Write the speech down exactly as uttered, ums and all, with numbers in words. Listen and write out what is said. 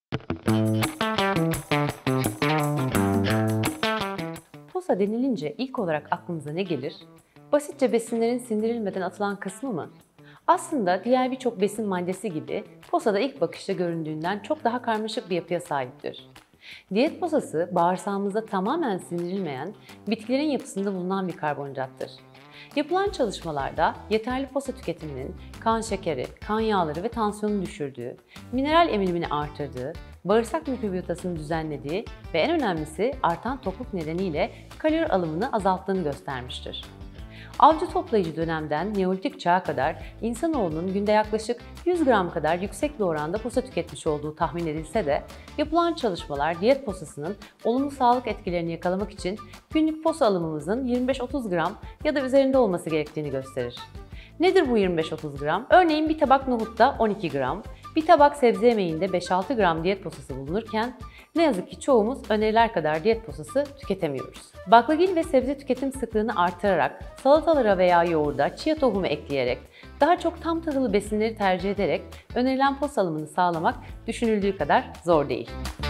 Posa denilince ilk olarak aklınıza ne gelir? Basitçe besinlerin sindirilmeden atılan kısmı mı? Aslında diğer birçok besin maddesi gibi posa da ilk bakışta göründüğünden çok daha karmaşık bir yapıya sahiptir. Diyet posası, bağırsağımızda tamamen sindirilmeyen, bitkilerin yapısında bulunan bir karbonhidrattır. Yapılan çalışmalarda yeterli posa tüketiminin kan şekeri, kan yağları ve tansiyonu düşürdüğü, mineral emilimini artırdığı, bağırsak mikrobiyotasını düzenlediği ve en önemlisi artan tokluk nedeniyle kalori alımını azalttığını göstermiştir. Avcı toplayıcı dönemden Neolitik çağa kadar insanoğlunun günde yaklaşık yüz gram kadar yüksek bir oranda posa tüketmiş olduğu tahmin edilse de yapılan çalışmalar diyet posasının olumlu sağlık etkilerini yakalamak için günlük posa alımımızın yirmi beş otuz gram ya da üzerinde olması gerektiğini gösterir. Nedir bu yirmi beş otuz gram? Örneğin bir tabak nohutta on iki gram, bir tabak sebze yemeğinde beş altı gram diyet posası bulunurken ne yazık ki çoğumuz öneriler kadar diyet posası tüketemiyoruz. Baklagil ve sebze tüketim sıklığını artırarak, salatalara veya yoğurda chia tohumu ekleyerek, daha çok tam tahıllı besinleri tercih ederek önerilen posa alımını sağlamak düşünüldüğü kadar zor değil.